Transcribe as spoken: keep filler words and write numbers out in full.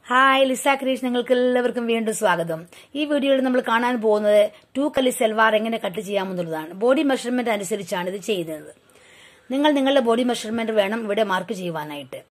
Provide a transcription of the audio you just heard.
Hi Lisa creation നിങ്ങൾക്ക് എല്ലാവർക്കും വീണ്ടും സ്വാഗതം. ഈ വീഡിയോയിൽ നമ്മൾ കാണാൻ പോകുന്നത് ടൂ കലി സൽവാർ എങ്ങനെ കട്ട് ചെയ്യാമെന്നുള്ളതാണ്. ബോഡി മെഷർമെന്റ് അനുസരിച്ചാണ് ഇത് ചെയ്യുന്നത്. നിങ്ങൾ നിങ്ങളുടെ ബോഡി മെഷർമെന്റ് വേണം ഇവിടെ മാർക്ക് ചെയ്യുവാനായിട്ട്.